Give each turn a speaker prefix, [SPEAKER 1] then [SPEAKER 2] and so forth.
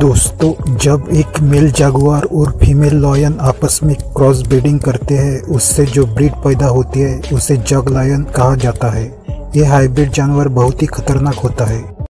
[SPEAKER 1] दोस्तों, जब एक मेल जागुआर और फीमेल लायन आपस में क्रॉस ब्रीडिंग करते हैं, उससे जो ब्रीड पैदा होती है उसे जग लायन कहा जाता है। ये हाइब्रिड जानवर बहुत ही खतरनाक होता है।